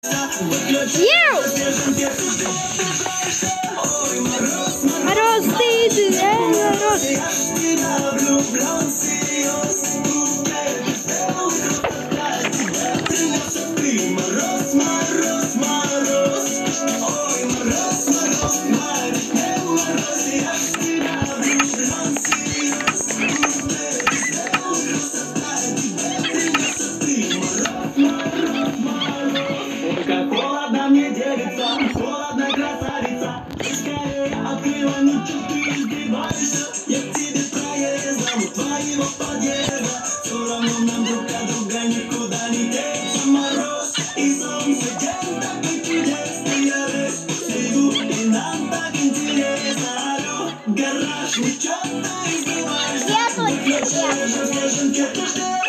Мороз, ты, Мороз. Холодная красавица, скорее открыла ничего, ты издеваешься. Я к тебе проездом твоего подъезда. Все равно нам друг от друга никуда не деться. Мороз и солнце, день такой чудесный. Я весь снегу, и нам так интересно. Алло, гараж, ну чё ты издеваешься? Выключи, снежинки, ты ждешь.